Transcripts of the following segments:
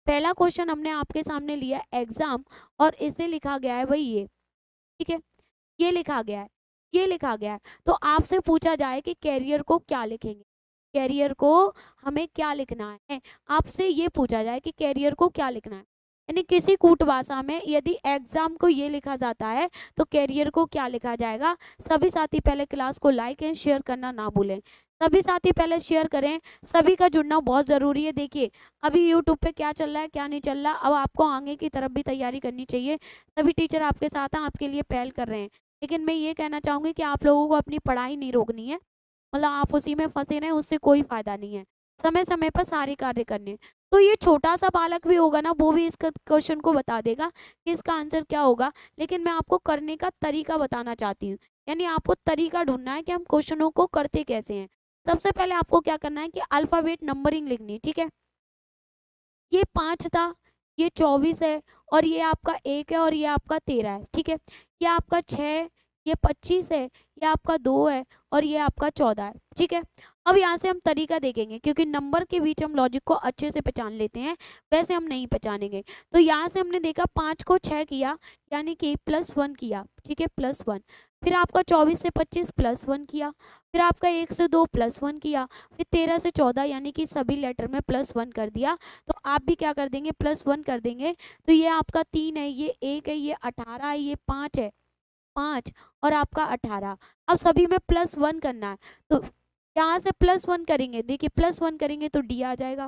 पहला क्वेश्चन हमने आपके सामने लिया एग्जाम, और इसे लिखा गया है भाई ये, ठीक है, ये लिखा गया है, ये लिखा गया है। तो आपसे पूछा जाए कि कैरियर को क्या लिखेंगे, कैरियर को हमें क्या लिखना है, आपसे ये पूछा जाए कि कैरियर को क्या लिखना है, यानी किसी कूट भाषा में यदि एग्जाम को ये लिखा जाता है तो कैरियर को क्या लिखा जाएगा। सभी साथी पहले क्लास को लाइक एंड शेयर करना ना भूलें, सभी साथी पहले शेयर करें, सभी का जुड़ना बहुत जरूरी है। देखिए अभी यूट्यूब पे क्या चल रहा है क्या नहीं चल रहा, अब आपको आगे की तरफ भी तैयारी करनी चाहिए। सभी टीचर आपके साथ हैं, आपके लिए पहल कर रहे हैं, लेकिन मैं ये कहना चाहूंगी कि आप लोगों को अपनी पढ़ाई नहीं रोकनी है, मतलब आप उसी में फंसे रहें, उससे कोई फायदा नहीं है। समय समय पर सारे कार्य करने हैं। तो ये छोटा सा बालक भी होगा ना, वो भी इस क्वेश्चन को बता देगा कि इसका आंसर क्या होगा, लेकिन मैं आपको करने का तरीका बताना चाहती हूँ, यानी आपको तरीका ढूंढना है कि हम क्वेश्चनों को करते कैसे हैं। सबसे पहले आपको क्या करना है कि अल्फाबेट नंबरिंग लिखनी, ठीक है। ये 5 था, ये 24 है, और ये आपका 1 है, और ये आपका 13 है, ठीक है। ये आपका 6, ये 25 है, ये आपका 2 है, और ये आपका 14 है, ठीक है। अब यहाँ से हम तरीका देखेंगे, क्योंकि नंबर के बीच हम लॉजिक को अच्छे से पहचान लेते हैं, वैसे हम नहीं पहचानेंगे। तो यहाँ से हमने देखा 5 को 6 किया, यानी कि +1 किया, ठीक है, +1। फिर आपका 24 से 25 +1 किया, फिर आपका 1 से 2 +1 किया, फिर 13 से 14, यानी कि सभी लेटर में +1 कर दिया। तो आप भी क्या कर देंगे, +1 कर देंगे। तो ये आपका 3 है, ये 1 है, ये 18 है, ये 5 है, 5 और आपका 18। अब सभी में +1 करना है, तो यहाँ से +1 करेंगे, देखिए +1 करेंगे तो डी आ जाएगा,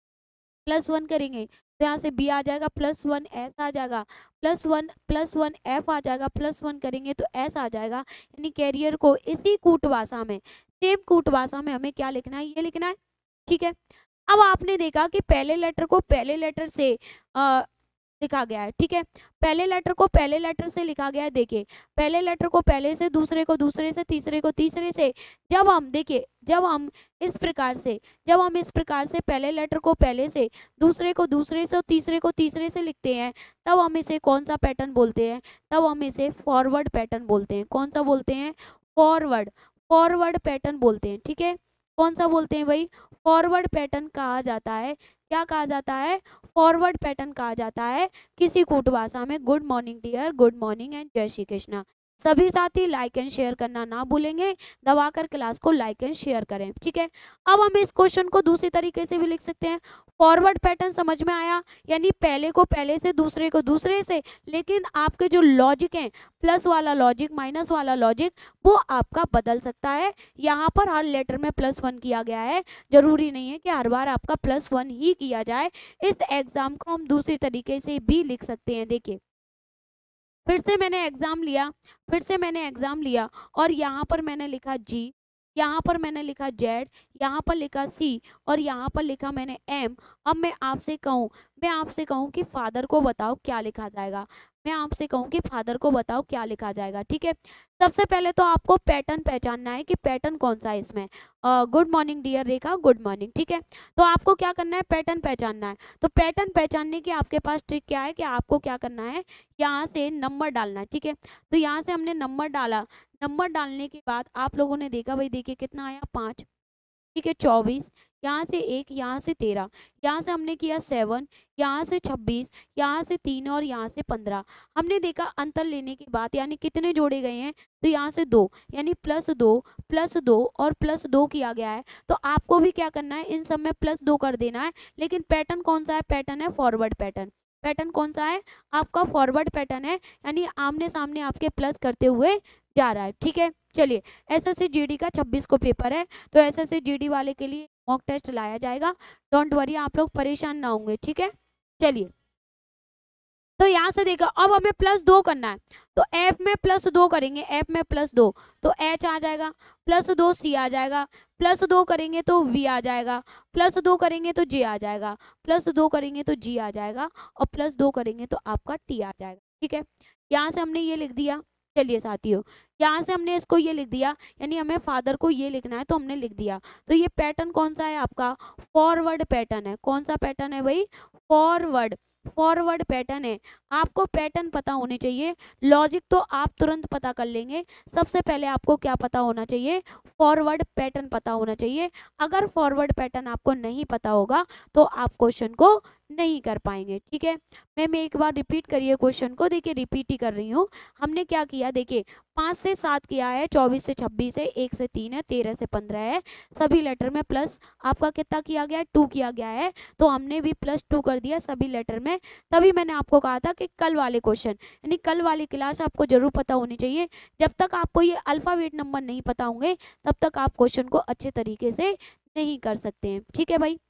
+1 करेंगे तो यहाँ से बी आ जाएगा, +1 एस आ जाएगा, +1 एफ आ जाएगा, +1 करेंगे तो एस आ जाएगा। यानी कैरियर को इसी कूट भाषा में, सेम कूट भाषा में हमें क्या लिखना है, ये लिखना है, ठीक है। अब आपने देखा कि पहले लेटर को पहले लेटर से लिखा गया है, ठीक है, पहले लेटर को पहले लेटर से लिखा गया है। देखिए पहले लेटर को पहले से, दूसरे को दूसरे से, तीसरे को तीसरे से। जब हम देखिए, जब हम इस प्रकार से, जब हम इस प्रकार से पहले लेटर को पहले से, दूसरे को दूसरे से और तीसरे को तीसरे से लिखते हैं, तब हम इसे कौन सा पैटर्न बोलते हैं, तब हम इसे फॉरवर्ड पैटर्न बोलते हैं। कौन सा बोलते हैं, फॉरवर्ड, फॉरवर्ड पैटर्न बोलते हैं, ठीक है। कौन सा बोलते हैं भाई, फॉरवर्ड पैटर्न कहा जाता है। क्या कहा जाता है, फॉरवर्ड पैटर्न कहा जाता है किसी कूट भाषा में। Good morning dear, good morning and जय श्री कृष्णा। सभी साथी लाइक एंड शेयर करना ना भूलेंगे, दबाकर क्लास को लाइक एंड शेयर करें, ठीक है। अब हम इस क्वेश्चन को दूसरी तरीके से भी लिख सकते हैं। फॉरवर्ड पैटर्न समझ में आया, यानी पहले को पहले से, दूसरे को दूसरे से, लेकिन आपके जो लॉजिक है, प्लस वाला लॉजिक, माइनस वाला लॉजिक, वो आपका बदल सकता है। यहाँ पर हर लेटर में +1 किया गया है, जरूरी नहीं है कि हर बार आपका +1 ही किया जाए। इस एग्जाम को हम दूसरी तरीके से भी लिख सकते हैं। देखिए फिर से मैंने एग्जाम लिया, फिर से मैंने एग्जाम लिया, और यहाँ पर मैंने लिखा जी, यहाँ पर मैंने लिखा जेड, यहाँ पर लिखा सी, और यहाँ पर लिखा मैंने एम। अब मैं आपसे कहूँ कि फादर को बताओ क्या लिखा जाएगा, मैं आपसे कहूँ कि फादर को बताओ क्या लिखा जाएगा, ठीक है। सबसे पहले तो आपको पैटर्न पहचानना है कि पैटर्न कौन सा है इसमें। Good morning dear Rekha, good morning, ठीक है। तो आपको क्या करना है, पैटर्न पहचानना है। तो पैटर्न पहचानने की आपके पास ट्रिक क्या है कि आपको क्या करना है, यहाँ से नंबर डालना है, ठीक है। तो यहाँ से हमने नंबर डाला, नंबर डालने के बाद आप लोगों ने देखा भाई, देखिए कितना आया, 5, ठीक है, 24, यहाँ से 1, यहाँ से 13, यहाँ से हमने किया 7, यहाँ से 26, यहाँ से 3 और यहाँ से 15। हमने देखा अंतर लेने के बाद यानी कितने जोड़े गए हैं, तो यहाँ से 2, यानी +2 और +2 किया गया है। तो आपको भी क्या करना है, इन सब में +2 कर देना है। लेकिन पैटर्न कौन सा है, पैटर्न है फॉरवर्ड पैटर्न। पैटर्न कौन सा है, आपका फॉरवर्ड पैटर्न है, यानी आमने सामने आपके प्लस करते हुए जा रहा है, ठीक है। चलिए एसएससी जीडी का 26 को पेपर है, तो एसएससी जीडी वाले के लिए मॉक टेस्ट लाया जाएगा, डोंट वरी, आप लोग परेशान ना होंगे, ठीक है। चलिए तो यहाँ से देखो, अब हमें +2 करना है, तो एफ में +2 करेंगे, एफ में +2 तो एच आ जाएगा, +2 सी आ जाएगा, +2 करेंगे तो वी आ जाएगा, +2 करेंगे तो जे आ जाएगा, +2 करेंगे तो जी आ जाएगा, और +2 करेंगे तो आपका टी आ जाएगा, ठीक है। यहाँ से हमने ये लिख दिया। चलिए साथियों, यहाँ से हमने इसको ये लिख दिया, यानी हमें फादर को ये लिखना है, तो हमने लिख दिया। तो ये पैटर्न कौन सा है आपका, फॉरवर्ड पैटर्न है। कौन सा पैटर्न है भाई, फॉरवर्ड, फॉरवर्ड पैटर्न है। आपको पैटर्न पता होने चाहिए, लॉजिक तो आप तुरंत पता कर लेंगे। सबसे पहले आपको क्या पता होना चाहिए, फॉरवर्ड पैटर्न पता होना चाहिए। अगर फॉरवर्ड पैटर्न आपको नहीं पता होगा तो आप क्वेश्चन को नहीं कर पाएंगे। ठीक है, मैं एक बार रिपीट करिए क्वेश्चन को, देखिए रिपीट ही कर रही हूँ। हमने क्या किया, देखिए 5 से 7 किया है, 24 से 26 है, 1 से 3 है, 13 से 15 है, सभी लेटर में प्लस आपका कितना किया गया है, 2 किया गया है, तो हमने भी +2 कर दिया सभी लेटर में। तभी मैंने आपको कहा था कि कल वाले क्वेश्चन यानी कल वाली क्लास आपको जरूर पता होनी चाहिए। जब तक आपको ये अल्फाबेट नंबर नहीं पता होंगे तब तक आप क्वेश्चन को अच्छे तरीके से नहीं कर सकते हैं। ठीक है भाई,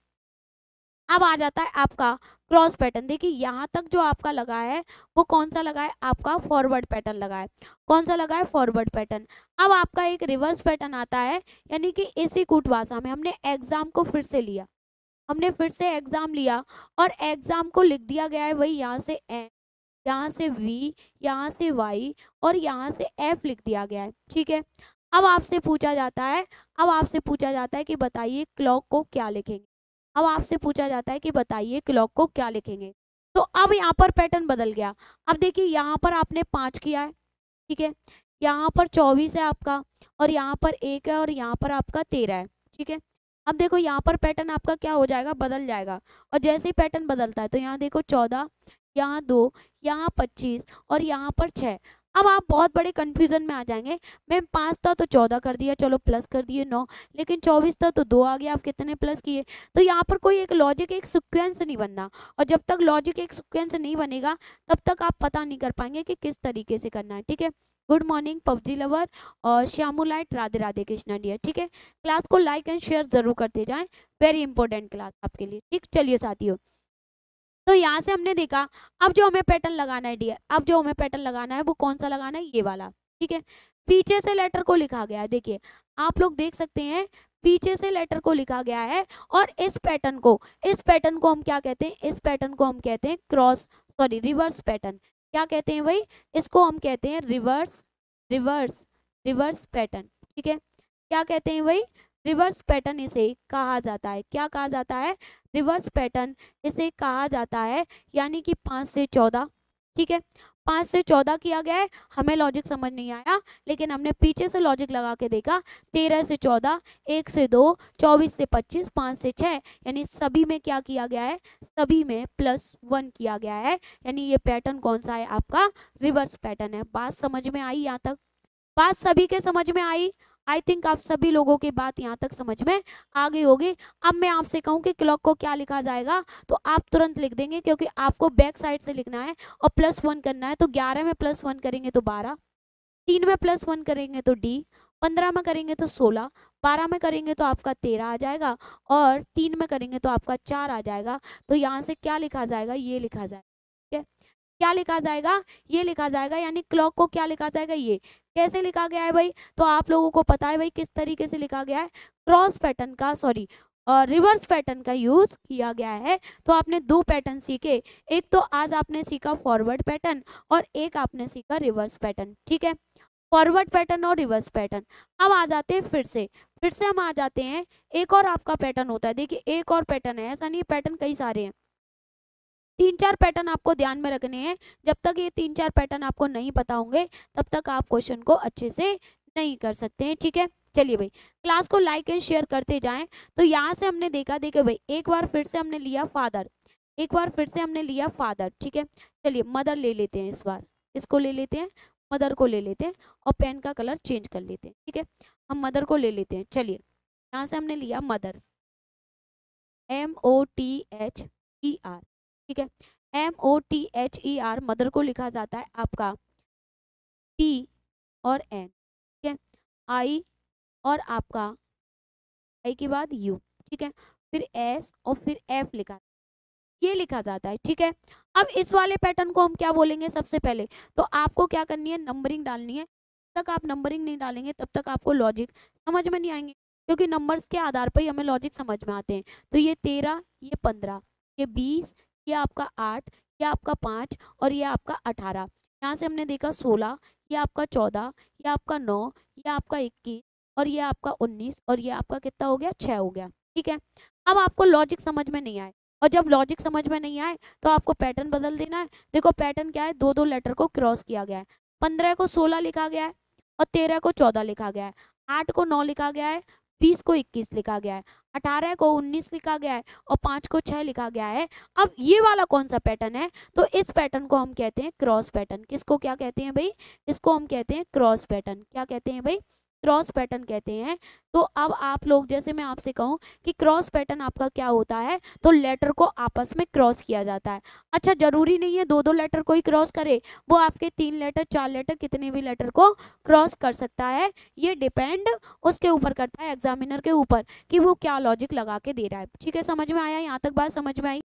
अब आ जाता है आपका क्रॉस पैटर्न। देखिए यहाँ तक जो आपका लगा है वो कौन सा लगा है, आपका फॉरवर्ड पैटर्न लगा है। कौन सा लगा है, फॉरवर्ड पैटर्न। अब आपका एक रिवर्स पैटर्न आता है, यानी कि इसी कूट भाषा में हमने एग्जाम को फिर से लिया, हमने फिर से एग्जाम लिया और एग्जाम को लिख दिया गया है वही यहाँ से एन, यहाँ से वी, यहाँ से वाई और यहाँ से एफ लिख दिया गया है। ठीक है, अब आपसे पूछा जाता है, अब आपसे पूछा जाता है कि बताइए क्लॉक को क्या लिखेंगे। अब आपसे पूछा जाता है कि बताइए क्लॉक को क्या लिखेंगे। तो अब यहाँ पर पैटर्न बदल गया। अब देखिए यहाँ पर आपने 5 किया है, ठीक है, यहाँ पर 24 है आपका, और यहाँ पर 1 है, और यहाँ पर आपका 13 है। ठीक है, अब देखो यहाँ पर पैटर्न आपका क्या हो जाएगा, बदल जाएगा। और जैसे ही पैटर्न बदलता है तो यहाँ देखो 14, यहाँ 2, यहाँ 25 और यहाँ पर 6। अब आप बहुत बड़े कंफ्यूजन में आ जाएंगे। मैम 5 था तो 14 कर दिया, चलो प्लस कर दिए 9, लेकिन 24 था तो 2 आ गया, आप कितने प्लस किए। तो यहाँ पर कोई एक लॉजिक, एक सीक्वेंस नहीं बनना, और जब तक लॉजिक एक सीक्वेंस नहीं बनेगा तब तक आप पता नहीं कर पाएंगे कि किस तरीके से करना है। ठीक है, गुड मॉर्निंग पबजी लवर और श्यामू लाइट, राधे राधे कृष्णा डियर। ठीक है, क्लास को लाइक एंड शेयर जरूर करते जाएं, वेरी इंपॉर्टेंट क्लास आपके लिए। ठीक, चलिए साथियों, तो यहाँ से हमने देखा अब जो हमें पैटर्न लगाना है डियर, अब जो हमें पैटर्न लगाना है वो कौन सा लगाना है, ये वाला। ठीक है, पीछे से लेटर को लिखा गया है, देखिए आप लोग देख सकते हैं पीछे से लेटर को लिखा गया है। और इस पैटर्न को हम क्या कहते हैं, इस पैटर्न को हम कहते हैं रिवर्स पैटर्न। क्या कहते हैं भाई, इसको हम कहते हैं रिवर्स पैटर्न। ठीक है, क्या कहते हैं भाई, रिवर्स पैटर्न इसे कहा जाता है। क्या कहा जाता है, रिवर्स पैटर्न इसे कहा जाता है। यानी कि 5 से 14, ठीक है, 5 से 14 किया गया है, हमें लॉजिक समझ नहीं आया, लेकिन हमने पीछे से लॉजिक लगा के देखा। 13 से 14, 1 से 2, 24 से 25, 5 से 6, यानी सभी में क्या किया गया है, सभी में +1 किया गया है। यानी ये पैटर्न कौन सा है, आपका रिवर्स पैटर्न है। बात समझ में आई, यहाँ तक बात सभी के समझ में आई। आई थिंक आप सभी लोगों की बात यहाँ तक समझ में आ गई होगी। अब मैं आपसे कहूँ कि क्लॉक को क्या लिखा जाएगा, तो आप तुरंत लिख देंगे, क्योंकि आपको बैक साइड से लिखना है और +1 करना है। तो 11 में +1 करेंगे तो 12, 3 में +1 करेंगे तो D, 15 में करेंगे तो 16, 12 में करेंगे तो आपका 13 आ जाएगा, और 3 में करेंगे तो आपका 4 आ जाएगा। तो यहाँ से क्या लिखा जाएगा, ये लिखा जाएगा। ठीक है, क्या लिखा जाएगा, ये लिखा जाएगा। यानी क्लॉक को क्या लिखा जाएगा, ये कैसे लिखा गया है भाई, तो आप लोगों को पता है भाई किस तरीके से लिखा गया है, क्रॉस पैटर्न का रिवर्स पैटर्न का यूज किया गया है। तो आपने 2 पैटर्न सीखे, एक तो आज आपने सीखा फॉरवर्ड पैटर्न और एक आपने सीखा रिवर्स पैटर्न। ठीक है, फॉरवर्ड पैटर्न और रिवर्स पैटर्न। अब आ जाते हैं फिर से हम आ जाते हैं, एक और आपका पैटर्न होता है। देखिए एक और पैटर्न है, ऐसा नहीं पैटर्न कई सारे हैं, 3-4 पैटर्न आपको ध्यान में रखने हैं। जब तक ये 3-4 पैटर्न आपको नहीं पता होंगे तब तक आप क्वेश्चन को अच्छे से नहीं कर सकते हैं। ठीक है, चलिए भाई क्लास को लाइक एंड शेयर करते जाएं। तो यहाँ से हमने देखा, देखिए भाई एक बार फिर से हमने लिया फादर, एक बार फिर से हमने लिया फादर। ठीक है, चलिए मदर ले लेते हैं, इस बार इसको ले लेते हैं, मदर को ले लेते हैं, और पेन का कलर चेंज कर लेते हैं। ठीक है, हम मदर को ले लेते हैं। चलिए यहाँ से हमने लिया मदर, MOTHER। ठीक है, MOTHER, मदर को लिखा जाता है आपका T और N। ठीक है, I और आपका I के बाद U। ठीक है, फिर S और फिर F लिखा, ये लिखा जाता है। ठीक है, अब इस वाले पैटर्न को हम क्या बोलेंगे, सबसे पहले तो आपको क्या करनी है, नंबरिंग डालनी है। जब तक आप नंबरिंग नहीं डालेंगे तब तक आपको लॉजिक समझ में नहीं आएंगे, क्योंकि नंबर्स के आधार पर ही हमें लॉजिक समझ में आते हैं। तो ये 13, ये 15, ये 20, ये आपका 8, ये आपका 5 और ये आपका 18। यहाँ से हमने देखा 16, ये आपका 14, ये आपका 9, ये आपका 21 और ये आपका 19 और ये आपका कितना हो गया, 6 हो गया। ठीक है, अब आपको लॉजिक समझ में नहीं आए, और जब लॉजिक समझ में नहीं आए तो आपको पैटर्न बदल देना है। देखो पैटर्न क्या है, 2-2 लेटर को क्रॉस किया गया है। 15 को 16 लिखा गया है और 13 को 14 लिखा गया है, 8 को 9 लिखा गया है, 20 को 21 लिखा गया है, 18 को 19 लिखा गया है और 5 को 6 लिखा गया है। अब ये वाला कौन सा पैटर्न है? तो इस पैटर्न को हम कहते हैं क्रॉस पैटर्न। किसको क्या कहते हैं भाई? इसको हम कहते हैं क्रॉस पैटर्न। क्या कहते हैं भाई? क्रॉस पैटर्न कहते हैं। तो अब आप लोग, जैसे मैं आपसे कहूँ कि क्रॉस पैटर्न आपका क्या होता है, तो लेटर को आपस में क्रॉस किया जाता है। अच्छा, जरूरी नहीं है दो दो लेटर को ही क्रॉस करे, वो आपके 3 लेटर 4 लेटर कितने भी लेटर को क्रॉस कर सकता है। ये डिपेंड उसके ऊपर करता है, एग्जामिनर के ऊपर, कि वो क्या लॉजिक लगा के दे रहा है। ठीक है, समझ में आया? यहाँ तक बात समझ में आई?